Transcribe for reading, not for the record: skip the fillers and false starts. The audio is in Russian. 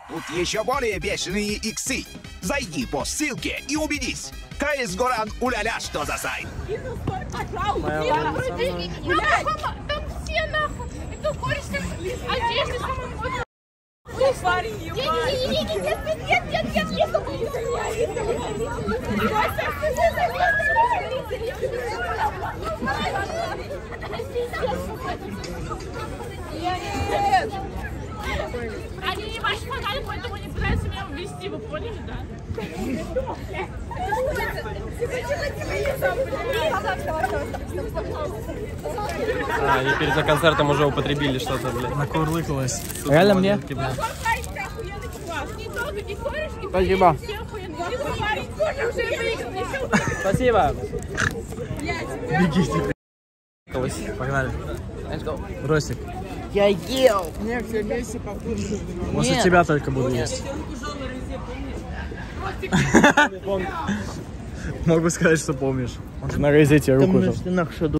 Тут еще более бешеные иксы. Зайди по ссылке и убедись. КС Горан уля-ля, что за сайт. Там все нахуй. Это кореш, одежда, самое. Ой, парень, нет. Они не ваши фанаты, поэтому не пытаются меня ввести, вы поняли, да? Они перед концертом уже употребили что-то, блядь. Накурлыкалась. Реально мне? Спасибо. Спасибо. Бегите. Погнали. Ростик. Я ел. Нет, все вместе покушать. После тебя только буду есть. Могу сказать, что помнишь. На газете руку.